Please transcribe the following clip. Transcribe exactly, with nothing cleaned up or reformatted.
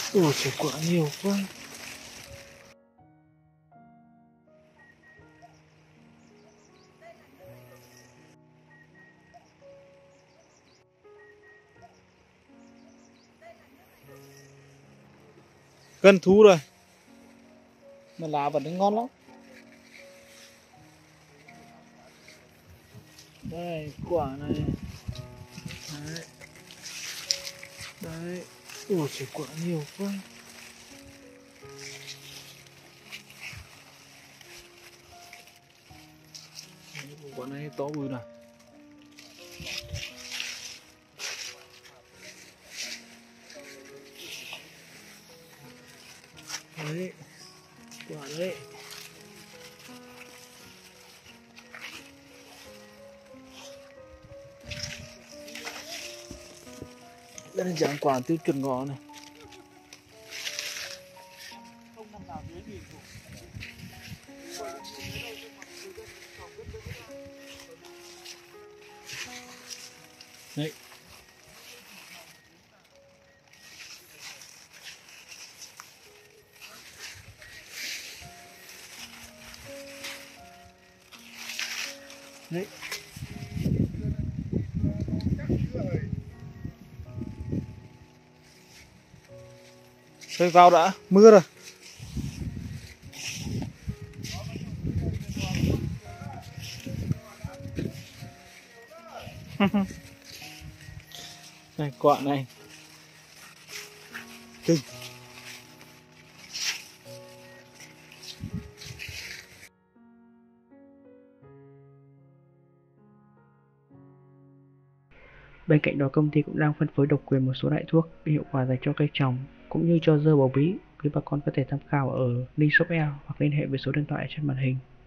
Ủa trời, quả nhiều quá. Gần thu rồi mà lá vẫn ngon lắm. Đây quả này. Đấy. Đấy. Ủa trời, quả nhiều quá. Đấy, quả này to bự này. Đấy. Quả đấy. Đây là dạng quả tiêu chuẩn ngõ này. Đấy. Đấy. Thôi vào đã, mưa rồi. Này quả này. Kinh. Bên cạnh đó, công ty cũng đang phân phối độc quyền một số loại thuốc hiệu quả dành cho cây trồng cũng như cho dưa bầu bí. Quý bà con có thể tham khảo ở link shop e hoặc liên hệ với số điện thoại trên màn hình.